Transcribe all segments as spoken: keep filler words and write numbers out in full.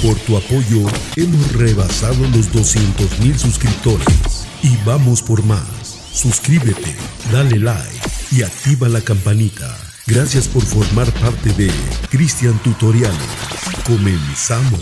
Por tu apoyo, hemos rebasado los doscientos mil suscriptores. Y vamos por más. Suscríbete, dale like y activa la campanita. Gracias por formar parte de Cristian Tutoriales. Comenzamos.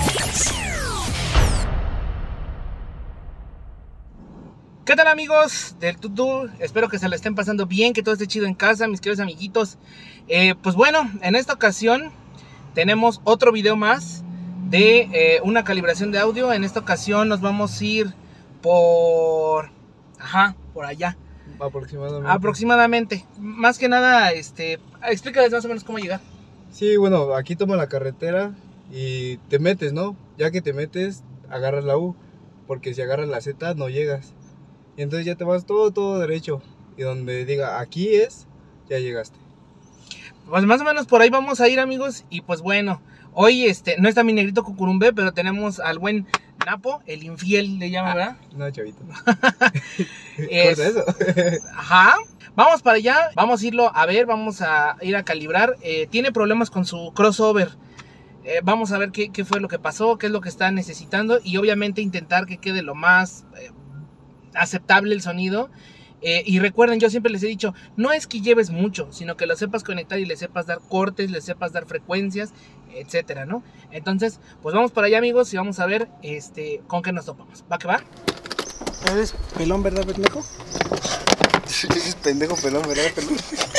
¿Qué tal, amigos del Tutu? Espero que se la estén pasando bien, que todo esté chido en casa, mis queridos amiguitos. eh, Pues bueno, en esta ocasión tenemos otro video más de eh, una calibración de audio. En esta ocasión nos vamos a ir por... Ajá, por allá. Aproximadamente. Aproximadamente. Más que nada, este, explícales más o menos cómo llegar. Sí, bueno, aquí toma la carretera y te metes, ¿no? Ya que te metes, agarras la U, porque si agarras la Z no llegas. Y entonces ya te vas todo, todo derecho. Y donde diga, aquí es, ya llegaste. Pues más o menos por ahí vamos a ir, amigos. Y pues bueno, hoy este no está mi negrito Cucurumbé, pero tenemos al buen Napo, el infiel le llama, ¿verdad? No, chavito. Es... Corta eso. Ajá. Vamos para allá, vamos a irlo a ver, vamos a ir a calibrar. eh, Tiene problemas con su crossover. eh, Vamos a ver qué, qué fue lo que pasó, qué es lo que está necesitando. Y obviamente intentar que quede lo más eh, aceptable el sonido. eh, Y recuerden, yo siempre les he dicho, no es que lleves mucho, sino que lo sepas conectar y le sepas dar cortes, le sepas dar frecuencias, etcétera, ¿no? Entonces, pues vamos para allá, amigos, y vamos a ver este con qué nos topamos. ¿Va que va? ¿Eres pelón, verdad, pendejo? Sí, es pendejo pelón, ¿verdad, pelón?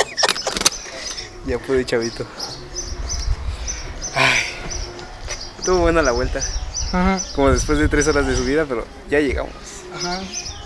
Ya pude, chavito. Ay, estuvo buena la vuelta. Ajá. Como después de tres horas de subida, pero ya llegamos. Ajá.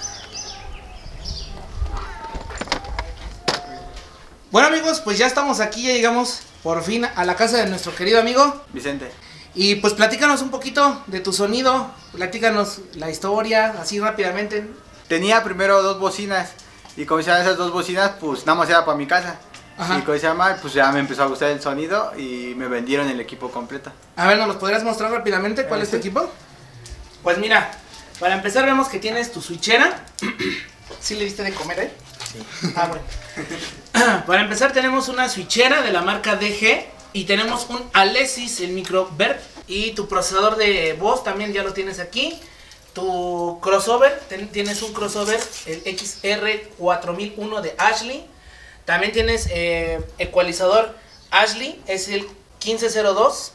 Bueno, amigos, pues ya estamos aquí, ya llegamos por fin a la casa de nuestro querido amigo Vicente. Y pues platícanos un poquito de tu sonido, platícanos la historia, así rápidamente. Tenía primero dos bocinas y como se llaman esas dos bocinas, pues nada más era para mi casa. Ajá. Y como se llama, pues ya me empezó a gustar el sonido y me vendieron el equipo completo. A ver, ¿nos los podrías mostrar rápidamente cuál es tu equipo? Pues mira, para empezar vemos que tienes tu switchera. ¿Sí le diste de comer, eh? Sí. Ah, bueno. Para empezar tenemos una switchera de la marca D G. Y tenemos un Alesis, el micro Verb. Y tu procesador de voz también ya lo tienes aquí. Tu crossover, ten, tienes un crossover, el X R cuatro mil uno de Ashley. También tienes eh, ecualizador Ashley, es el quince cero dos.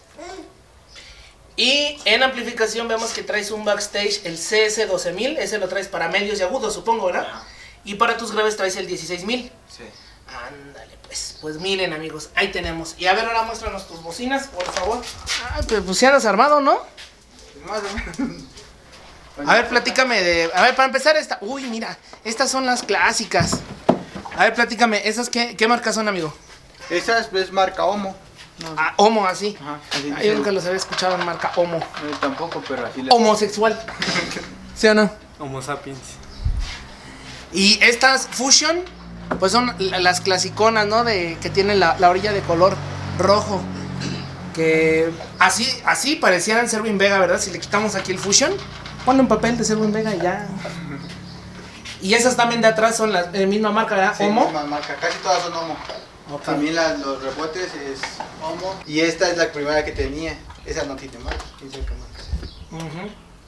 Y en amplificación vemos que traes un backstage, el C S doce mil. Ese lo traes para medios y agudos, supongo, ¿verdad? Y para tus graves traes el dieciséis mil. Sí. Ándale, pues, pues miren, amigos, ahí tenemos. Y a ver, ahora muéstranos tus bocinas, por favor. Ah, pero pues si andas armado, ¿no? Más o menos. A ver, platícame de... A ver, para empezar esta... Uy, mira, estas son las clásicas. A ver, platícame, ¿esas qué, qué marcas son, amigo? Esa es marca Homo. No. Ah, Homo, así. Ajá, así ah, yo nunca los había escuchado en marca Homo. No, tampoco, pero así la... Homosexual. ¿Sí o no? Homo sapiens. Y estas Fusion, pues son las clasiconas, ¿no? De que tienen la, la orilla de color rojo. Que así, así parecieran Serwin Vega, ¿verdad? Si le quitamos aquí el Fusion, ponle un papel de Serwin Vega y ya. Y esas también de atrás son la eh, misma marca, ¿verdad? Sí, Homo. misma marca, casi todas son Homo. Okay. También las, los rebotes es Homo. Y esta es la primera que tenía. Esa no tiene marca. ¿Quién sabe qué marca sea? Uh-huh.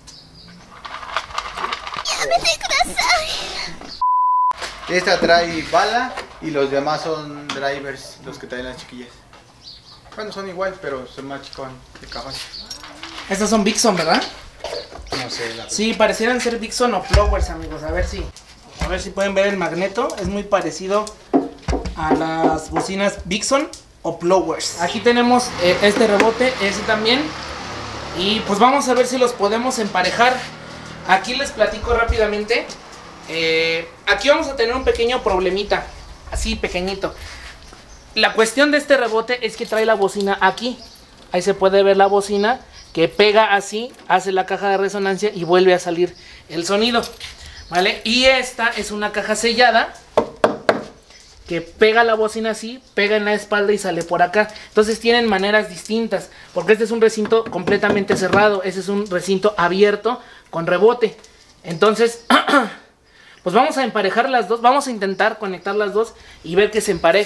Esta trae bala y los demás son drivers, los que traen las chiquillas. Bueno, son igual, pero son más chicos de cajón. Estas son Vixon, ¿verdad? No sé, la Sí, parecieran ser Vixon o Flowers, amigos. A ver si, a ver si pueden ver el magneto. Es muy parecido a las bocinas Vixon o Flowers. Aquí tenemos eh, este rebote, ese también. Y pues vamos a ver si los podemos emparejar. Aquí les platico rápidamente. Eh, aquí vamos a tener un pequeño problemita, así pequeñito. La cuestión de este rebote es que trae la bocina aquí. Ahí se puede ver la bocina que pega así, hace la caja de resonancia y vuelve a salir el sonido, ¿vale? Y esta es una caja sellada que pega la bocina así, pega en la espalda y sale por acá. Entonces tienen maneras distintas, porque este es un recinto completamente cerrado, ese es un recinto abierto con rebote. Entonces, pues vamos a emparejar las dos, vamos a intentar conectar las dos y ver que se emparejen.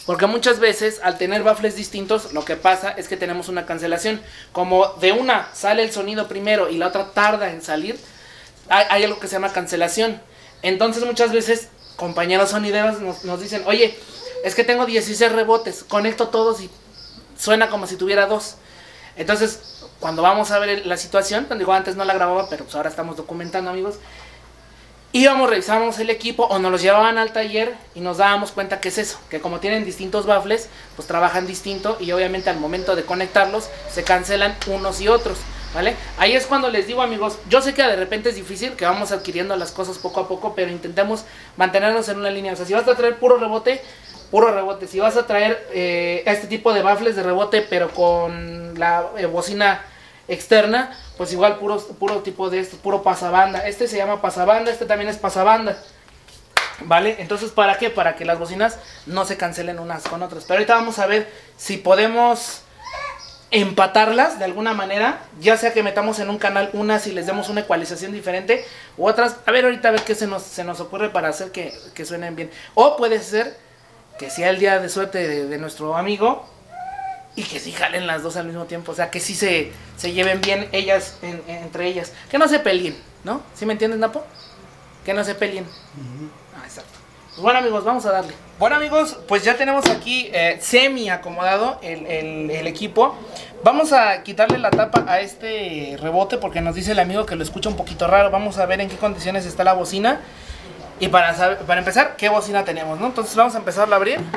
Porque muchas veces al tener baffles distintos lo que pasa es que tenemos una cancelación. Como de una sale el sonido primero y la otra tarda en salir, hay, hay algo que se llama cancelación. Entonces muchas veces compañeros sonideros nos, nos dicen, oye, es que tengo dieciséis rebotes, conecto todos y suena como si tuviera dos. Entonces cuando vamos a ver la situación, digo, antes no la grababa, pero pues ahora estamos documentando, amigos. Íbamos, revisábamos el equipo o nos los llevaban al taller y nos dábamos cuenta que es eso, que como tienen distintos baffles, pues trabajan distinto y obviamente al momento de conectarlos se cancelan unos y otros, ¿vale? Ahí es cuando les digo, amigos, yo sé que de repente es difícil, que vamos adquiriendo las cosas poco a poco, pero intentemos mantenernos en una línea. O sea, si vas a traer puro rebote, puro rebote. Si vas a traer eh, este tipo de baffles de rebote, pero con la eh, bocina externa, pues igual puro, puro tipo de esto, puro pasabanda. Este se llama pasabanda, este también es pasabanda, ¿vale? Entonces, ¿para qué? Para que las bocinas no se cancelen unas con otras. Pero ahorita vamos a ver si podemos empatarlas de alguna manera, ya sea que metamos en un canal unas y les demos una ecualización diferente, u otras, a ver ahorita a ver qué se nos, se nos ocurre para hacer que, que suenen bien. O puede ser que sea el día de suerte de, de nuestro amigo y que sí jalen las dos al mismo tiempo, o sea, que sí se, se lleven bien ellas, en, en, entre ellas, que no se peleen, ¿no? ¿Sí me entiendes, Napo? Que no se peleen. Uh-huh. Ah, exacto. Pues bueno, amigos, vamos a darle. Bueno, amigos, pues ya tenemos aquí eh, semi acomodado el, el, el equipo. Vamos a quitarle la tapa a este rebote porque nos dice el amigo que lo escucha un poquito raro. Vamos a ver en qué condiciones está la bocina y para, saber, para empezar, qué bocina tenemos, ¿no? Entonces vamos a empezarla a abrir.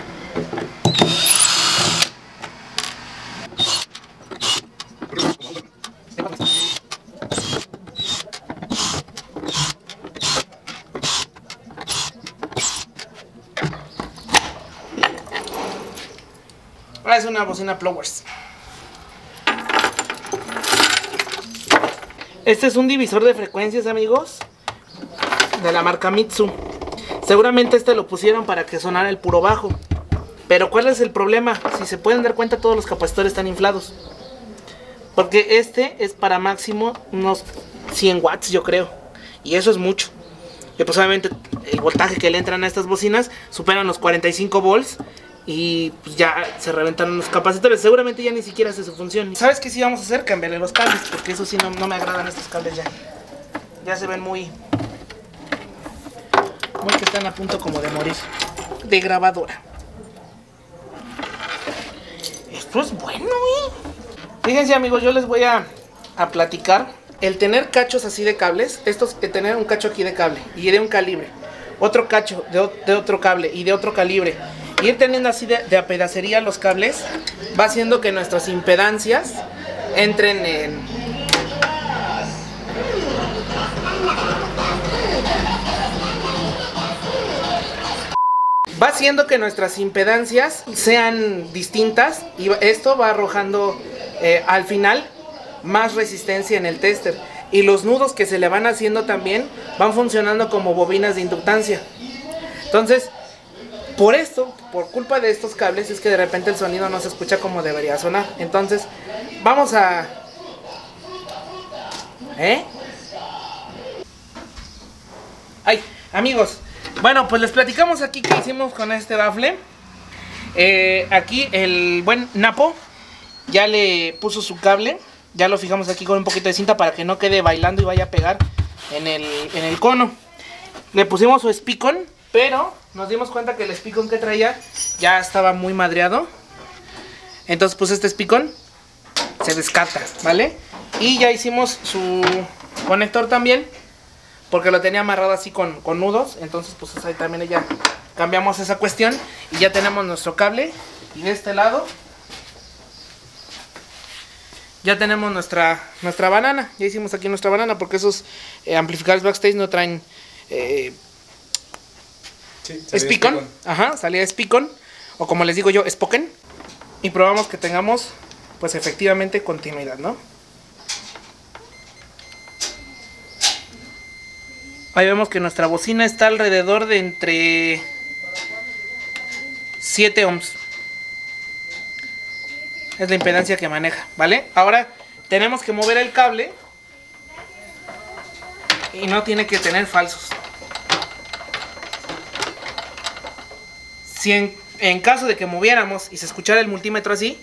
Es una bocina Plowers. Este es un divisor de frecuencias, amigos, de la marca Mitsu. Seguramente este lo pusieron para que sonara el puro bajo. Pero ¿cuál es el problema? Si se pueden dar cuenta, todos los capacitores están inflados. Porque este es para máximo unos cien watts, yo creo. Y eso es mucho. Y pues obviamente el voltaje que le entran a estas bocinas superan los cuarenta y cinco volts. Y pues ya se reventaron los capacitores. Seguramente ya ni siquiera hace su función. ¿Sabes qué sí vamos a hacer? Cambiarle los cables. Porque eso sí no, no me agradan estos cables ya. Ya se ven muy... Muy que están a punto como de morir. De grabadora. Esto es bueno, ¿eh? Fíjense, amigos, yo les voy a, a platicar. El tener cachos así de cables. Estos, el tener un cacho aquí de cable. Y de un calibre. Otro cacho de, de otro cable. Y de otro calibre. Ir teniendo así de, de a pedacería los cables va haciendo que nuestras impedancias entren en... Va haciendo que nuestras impedancias sean distintas y esto va arrojando eh, al final más resistencia en el tester. Y los nudos que se le van haciendo también van funcionando como bobinas de inductancia. Entonces... Por esto, por culpa de estos cables, es que de repente el sonido no se escucha como debería sonar. Entonces, vamos a... ¿Eh? Ay, amigos. Bueno, pues les platicamos aquí qué hicimos con este baffle. Eh, aquí el buen Napo ya le puso su cable. Ya lo fijamos aquí con un poquito de cinta para que no quede bailando y vaya a pegar en el, en el cono. Le pusimos su speakon, pero... Nos dimos cuenta que el speakon que traía ya estaba muy madreado. Entonces pues este speakon se descarta, ¿vale? Y ya hicimos su conector también, porque lo tenía amarrado así con, con nudos. Entonces pues ahí también ya cambiamos esa cuestión. Y ya tenemos nuestro cable. Y de este lado ya tenemos nuestra, nuestra banana. Ya hicimos aquí nuestra banana, porque esos eh, amplificadores backstage no traen... Eh, Sí, speakon, ajá, salida de speakon, o como les digo yo, spoken, y probamos que tengamos, pues efectivamente, continuidad, ¿no? Ahí vemos que nuestra bocina está alrededor de entre siete ohms. Es la impedancia que maneja, ¿vale? Ahora tenemos que mover el cable y no tiene que tener falsos. Si en en caso de que moviéramos y se escuchara el multímetro así,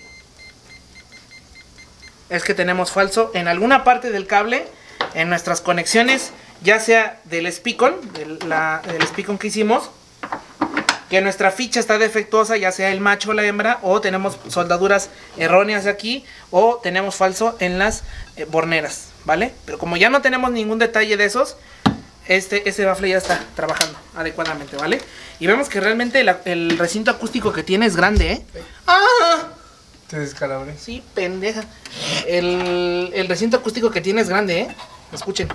es que tenemos falso en alguna parte del cable, en nuestras conexiones, ya sea del Speakon, del, la, del Speakon que hicimos, que nuestra ficha está defectuosa, ya sea el macho o la hembra, o tenemos soldaduras erróneas aquí, o tenemos falso en las eh, borneras, ¿vale? Pero como ya no tenemos ningún detalle de esos, este, este bafle ya está trabajando adecuadamente, ¿vale? Y vemos que realmente el, el recinto acústico que tiene es grande, ¿eh? ¡Ah! Te descalabré. Sí, pendeja. El, el recinto acústico que tiene es grande, ¿eh? Escuchen.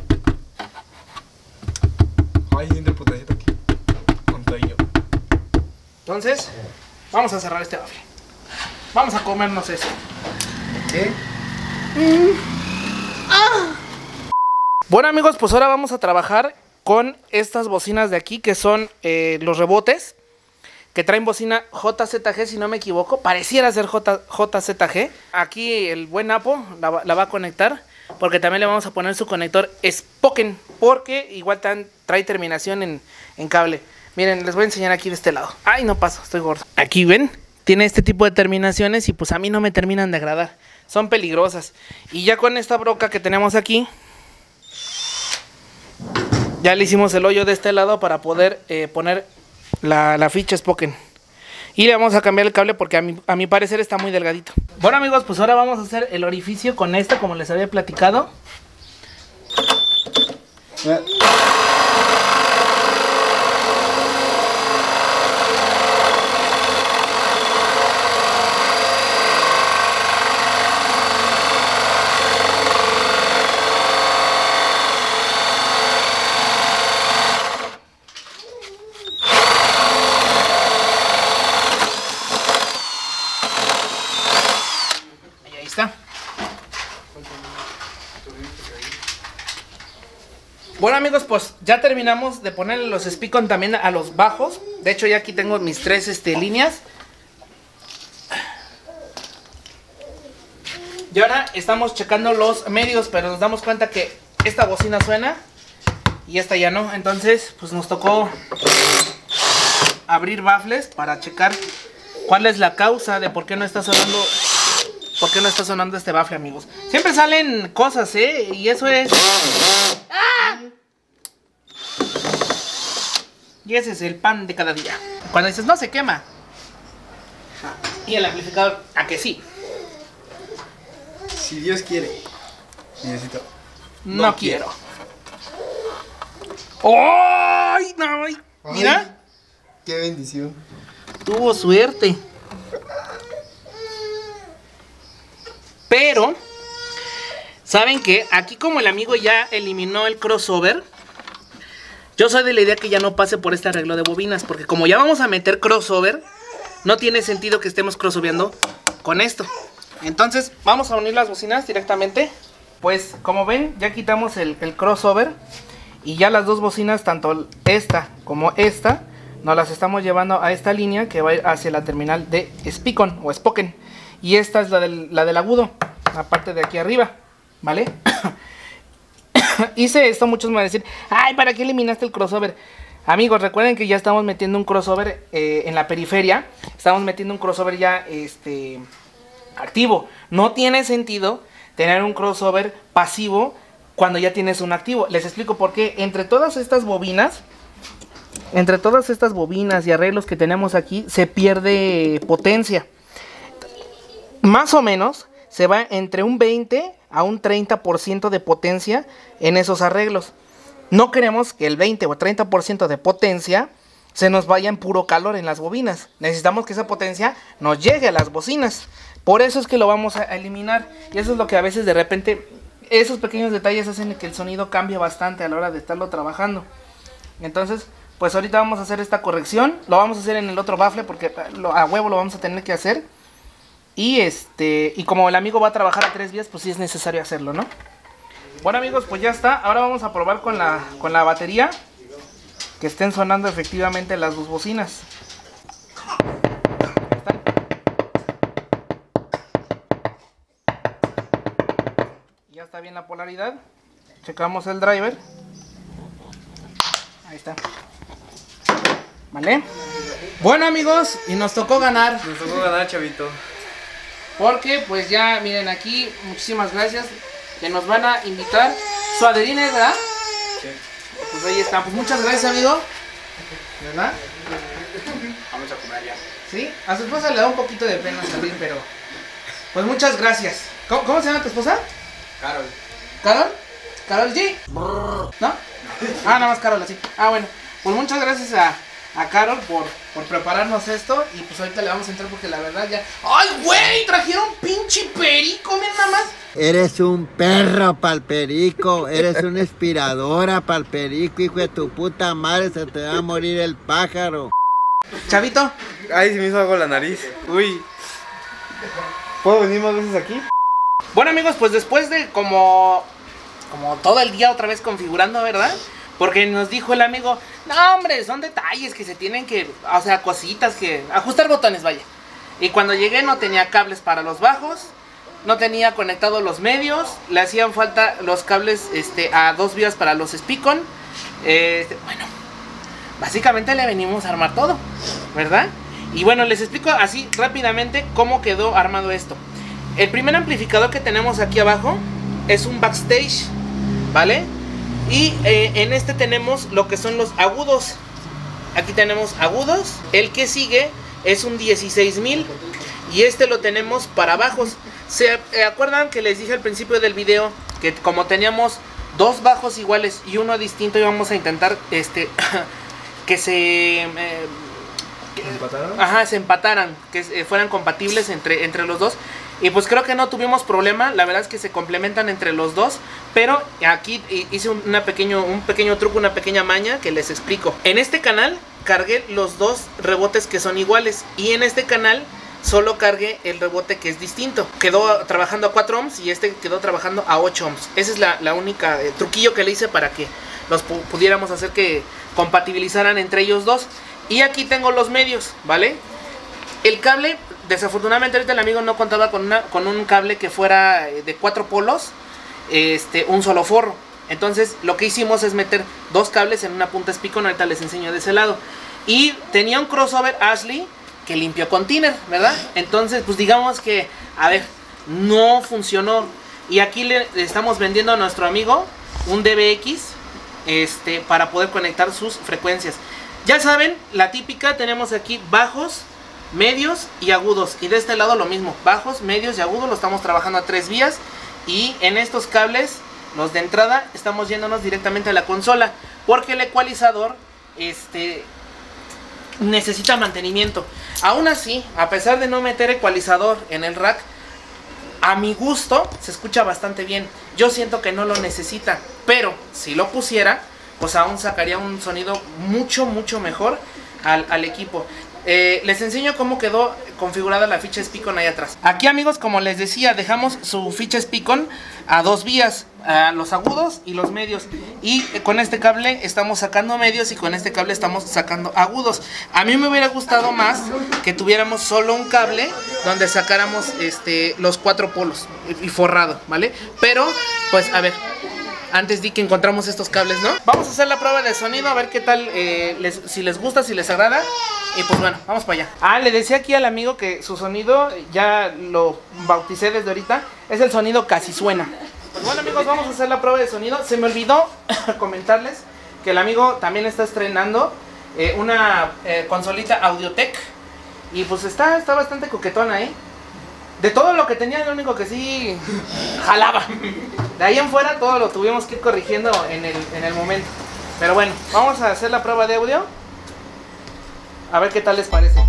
Ay, siente el putacito aquí. Con todo yo. Entonces, vamos a cerrar este bafle. Vamos a comernos eso. ¿Qué? Mm. Ah. Bueno, amigos, pues ahora vamos a trabajar con estas bocinas de aquí, que son eh, los rebotes, que traen bocina J Z G, si no me equivoco. Pareciera ser J, JZG. Aquí el buen Apo la, la va a conectar, porque también le vamos a poner su conector Spoken, porque igual tan, trae terminación en, en cable. Miren, les voy a enseñar aquí de este lado. Ay, no paso, estoy gordo. Aquí ven, tiene este tipo de terminaciones y pues a mí no me terminan de agradar. Son peligrosas. Y ya con esta broca que tenemos aquí, ya le hicimos el hoyo de este lado para poder eh, poner la, la ficha Spoken. Y le vamos a cambiar el cable porque a mi, a mi parecer está muy delgadito. Bueno, amigos, pues ahora vamos a hacer el orificio con este, como les había platicado. Eh. Bueno, amigos, pues ya terminamos de ponerle los Speakon también a los bajos. De hecho, ya aquí tengo mis tres este, líneas. Y ahora estamos checando los medios, pero nos damos cuenta que esta bocina suena y esta ya no. Entonces, pues nos tocó abrir baffles para checar cuál es la causa de por qué no está sonando, por qué no está sonando este baffle, amigos. Siempre salen cosas, ¿eh? Y eso es... ¡Ah! Y ese es el pan de cada día. Cuando dices, no se quema. Y el amplificador, ¿a que sí? Si Dios quiere. Necesito. No, no quiero. ¡Ay! No, ay. Mira. Ay, qué bendición. Tuvo suerte. Pero, ¿saben qué? Aquí como el amigo ya eliminó el crossover, yo soy de la idea que ya no pase por este arreglo de bobinas, porque como ya vamos a meter crossover, no tiene sentido que estemos crossoveando con esto. Entonces, vamos a unir las bocinas directamente. Pues, como ven, ya quitamos el, el crossover. Y ya las dos bocinas, tanto esta como esta, nos las estamos llevando a esta línea que va a ir hacia la terminal de Speakon o Spoken. Y esta es la del, la del agudo, la parte de aquí arriba, ¿vale? Hice esto, muchos me van a decir, ay, ¿para qué eliminaste el crossover? Amigos, recuerden que ya estamos metiendo un crossover eh, en la periferia. Estamos metiendo un crossover ya este, activo. No tiene sentido tener un crossover pasivo cuando ya tienes un activo. Les explico por qué. Entre todas estas bobinas, entre todas estas bobinas y arreglos que tenemos aquí, se pierde potencia. Más o menos se va entre un veinte a un treinta por ciento de potencia en esos arreglos. No queremos que el veinte o treinta por ciento de potencia se nos vaya en puro calor en las bobinas. Necesitamos que esa potencia nos llegue a las bocinas. Por eso es que lo vamos a eliminar. Y eso es lo que a veces de repente, esos pequeños detalles hacen que el sonido cambie bastante a la hora de estarlo trabajando. Entonces, pues ahorita vamos a hacer esta corrección. Lo vamos a hacer en el otro baffle porque lo, a huevo lo vamos a tener que hacer. Y este y como el amigo va a trabajar a tres vías, pues sí es necesario hacerlo, ¿no? Bueno, amigos, pues ya está. Ahora vamos a probar con la, con la batería, que estén sonando efectivamente las dos bocinas. Ya está bien la polaridad. Checamos el driver. Ahí está. ¿Vale? Bueno, amigos, y nos tocó ganar. Nos tocó ganar, chavito. Porque pues ya, miren aquí, muchísimas gracias. Que nos van a invitar suaderines, ¿verdad? Sí. Pues ahí está, pues muchas gracias, amigo. ¿Verdad? Vamos a comer ya. Sí, a su esposa le da un poquito de pena salir, pero pues muchas gracias. ¿Cómo, cómo se llama tu esposa? Carol. ¿Carol? ¿Carol G? ¿No? Ah, nada más Carol, así. Ah, bueno, pues muchas gracias a, a Carol por, por prepararnos esto. Y pues ahorita le vamos a entrar porque la verdad ya... ¡Ay, güey! Trajeron pinche perico, miren nada más. Eres un perro pa'l perico, eres una inspiradora pa'l perico, hijo de tu puta madre, se te va a morir el pájaro. Chavito. Ay, se me hizo algo la nariz. Uy. ¿Puedo venir más veces aquí? Bueno, amigos, pues después de como... Como todo el día otra vez configurando, ¿verdad? Porque nos dijo el amigo, no, hombre, son detalles que se tienen que... O sea, cositas que... Ajustar botones, vaya. Y cuando llegué no tenía cables para los bajos. No tenía conectados los medios. Le hacían falta los cables este, a dos vías para los Speakon. Eh, bueno, básicamente le venimos a armar todo, ¿verdad? Y bueno, les explico así rápidamente cómo quedó armado esto. El primer amplificador que tenemos aquí abajo es un backstage, ¿vale? Y eh, en este tenemos lo que son los agudos. Aquí tenemos agudos. El que sigue es un dieciséis mil. Y este lo tenemos para bajos. ¿Se acuerdan que les dije al principio del video que como teníamos dos bajos iguales y uno distinto, íbamos a intentar este que se eh, que, ¿Empataron? Ajá, se empataran, que eh, fueran compatibles entre, entre los dos? Y pues creo que no tuvimos problema. La verdad es que se complementan entre los dos. Pero aquí hice una pequeño, un pequeño truco, una pequeña maña que les explico. En este canal cargué los dos rebotes que son iguales. Y en este canal solo cargué el rebote que es distinto. Quedó trabajando a cuatro ohms y este quedó trabajando a ocho ohms. Esa es la, la única eh, truquillo que le hice para que los pu pudiéramos hacer que compatibilizaran entre ellos dos. Y aquí tengo los medios, ¿vale? El cable, desafortunadamente ahorita el amigo no contaba con, una, con un cable que fuera de cuatro polos, este, un solo forro. Entonces lo que hicimos es meter dos cables en una punta Speakon. Ahorita les enseño de ese lado. Y tenía un crossover Ashley que limpió con thinner, ¿verdad? Entonces pues digamos que, a ver, no funcionó. Y aquí le estamos vendiendo a nuestro amigo un D B X este, para poder conectar sus frecuencias. Ya saben, la típica, tenemos aquí bajos, medios y agudos. Y de este lado lo mismo, bajos, medios y agudos. Lo estamos trabajando a tres vías. Y en estos cables, los de entrada, estamos yéndonos directamente a la consola, porque el ecualizador este, necesita mantenimiento. Aún así, a pesar de no meter ecualizador en el rack, a mi gusto se escucha bastante bien. Yo siento que no lo necesita, pero si lo pusiera, pues aún sacaría un sonido mucho, mucho mejor al, al equipo. Eh, les enseño cómo quedó configurada la ficha Speakon ahí atrás. Aquí, amigos, como les decía, dejamos su ficha Speakon a dos vías, a los agudos y los medios. Y con este cable estamos sacando medios y con este cable estamos sacando agudos. A mí me hubiera gustado más que tuviéramos solo un cable donde sacáramos este, los cuatro polos y forrado, ¿vale? Pero, pues, a ver, antes di que encontramos estos cables, ¿no? Vamos a hacer la prueba de sonido, a ver qué tal, eh, les, si les gusta, si les agrada. Y pues bueno, vamos para allá. Ah, le decía aquí al amigo que su sonido, ya lo bauticé desde ahorita, es el sonido casi suena. Pues bueno, amigos, vamos a hacer la prueba de sonido. Se me olvidó comentarles que el amigo también está estrenando eh, una eh, consolita Audiotech. Y pues está, está bastante coquetona, ¿eh? De todo lo que tenía, lo único que sí jalaba. De ahí en fuera todo lo tuvimos que ir corrigiendo en el, en el momento. Pero bueno, vamos a hacer la prueba de audio. A ver qué tal les parece.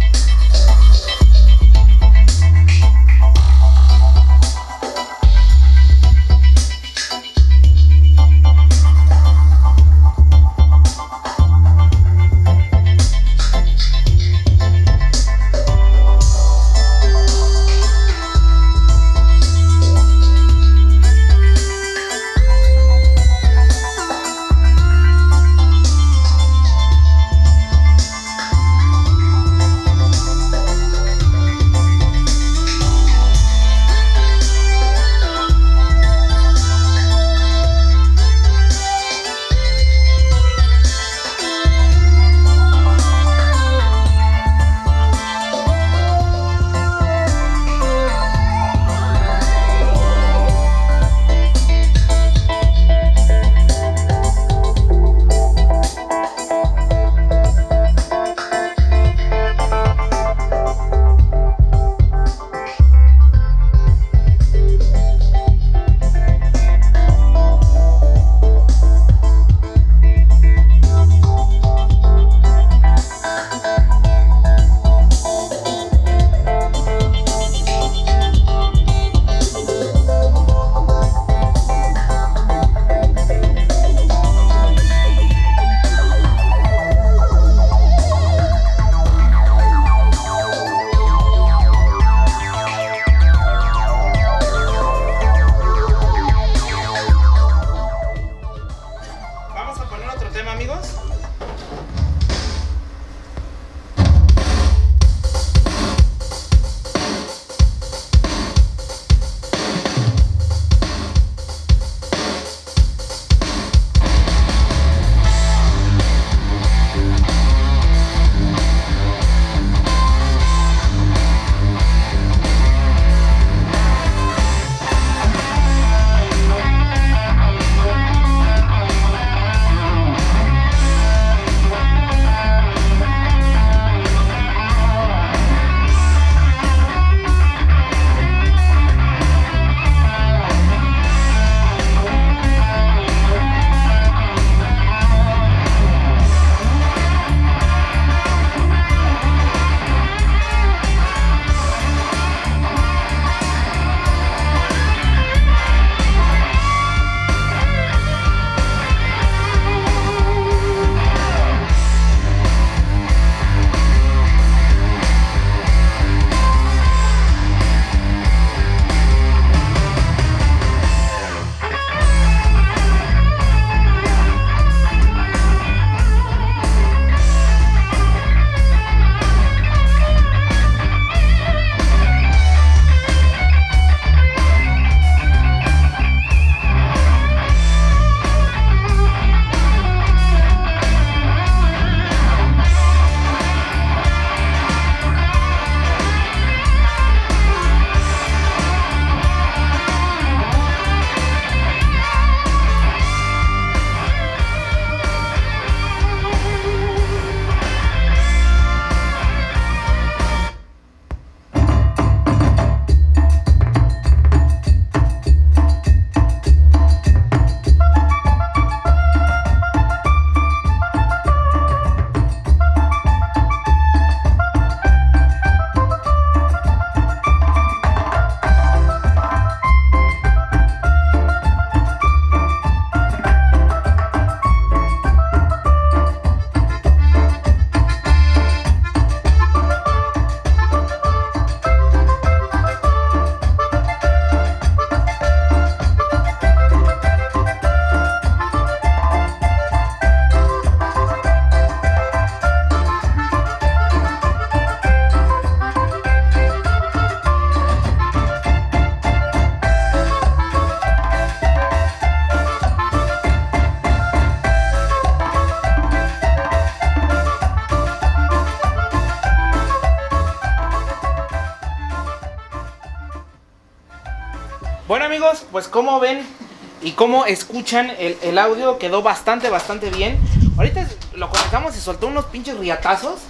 amigos, pues como ven y como escuchan el, el audio, quedó bastante, bastante bien. Ahorita lo conectamos y soltó unos pinches riatazos.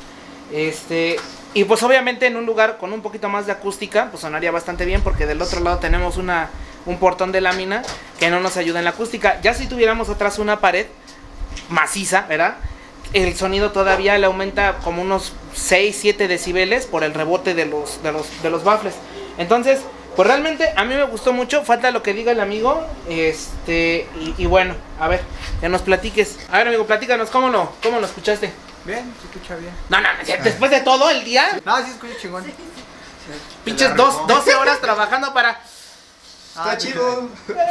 Este, y pues obviamente en un lugar con un poquito más de acústica, pues sonaría bastante bien, porque del otro lado tenemos una, un portón de lámina que no nos ayuda en la acústica. Ya si tuviéramos atrás una pared maciza, ¿verdad? El sonido todavía le aumenta como unos seis, siete decibeles por el rebote de los, de los, de los baffles. Entonces, pues realmente a mí me gustó mucho. Falta lo que diga el amigo. Este, y, y bueno, a ver, que nos platiques. A ver, amigo, platícanos, ¿cómo lo, cómo lo escuchaste? Bien, se escucha bien. No, no, después de todo el día, No, sí escucha chingón. pinches dos, doce horas trabajando para... Está chido.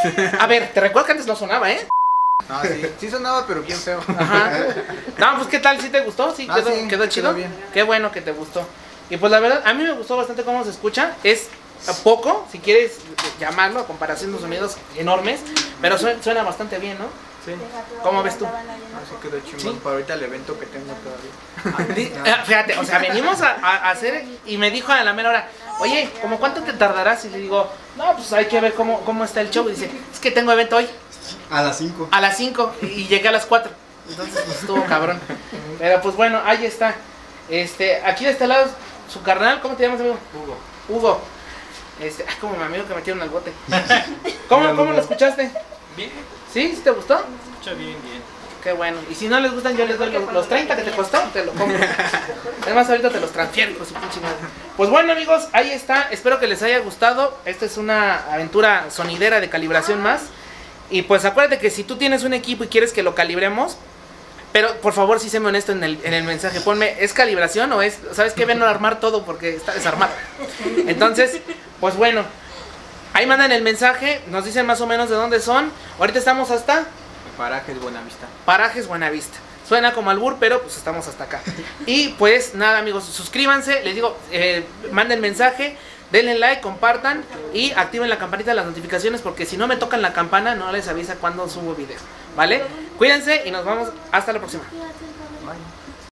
A ver, te recuerdo que antes no sonaba, ¿eh? No, sí, sí sonaba, pero bien feo. Ajá. No, pues ¿qué tal? ¿Sí te gustó? ¿Sí? Ah, ¿Quedó, sí, quedó quedó chido? bien. Qué bueno que te gustó. Y pues la verdad, a mí me gustó bastante cómo se escucha. Es poco, si quieres llamarlo, a comparación de sonidos enormes, pero suena, suena bastante bien, ¿no? Sí. ¿Cómo ves tú? Así quedó chingón. ¿Sí? Para ahorita el evento que tengo todavía. Di- eh, Fíjate, o sea, venimos a, a- a hacer y me dijo a la mera hora, oye, ¿cómo cuánto te tardarás? Y le digo, no, pues hay que ver cómo, cómo está el show. Y dice, es que tengo evento hoy A las cinco. a las cinco y llegué a las cuatro. Entonces, pues estuvo cabrón. Pero pues bueno, ahí está. Este, aquí de este lado, su carnal, ¿cómo te llamas, amigo? Hugo. Hugo. Este, ah, como mi amigo que metieron al bote. ¿Cómo, cómo lo escuchaste? Bien, ¿Sí? ¿Sí te gustó? escucha bien, bien. Qué bueno. Y si no les gustan, yo les doy los, los treinta que te costó, te lo compro. Además, ahorita te los transfiero, con su pinche madre. Pues bueno, amigos, ahí está. Espero que les haya gustado. Esta es una aventura sonidera de calibración más. Y pues acuérdate que si tú tienes un equipo y quieres que lo calibremos, pero por favor, sí séme honesto en el, en el mensaje. Ponme, ¿es calibración o es, sabes qué? Ven a armar todo porque está desarmado. Entonces, pues bueno, ahí mandan el mensaje, nos dicen más o menos de dónde son. Ahorita estamos hasta Parajes Buenavista. Parajes Buenavista. Suena como albur, pero pues estamos hasta acá. Y pues nada, amigos, suscríbanse, les digo, eh, manden mensaje, denle like, compartan y activen la campanita de las notificaciones, porque si no me tocan la campana no les avisa cuando subo video, ¿vale? Cuídense y nos vemos hasta la próxima. Bye.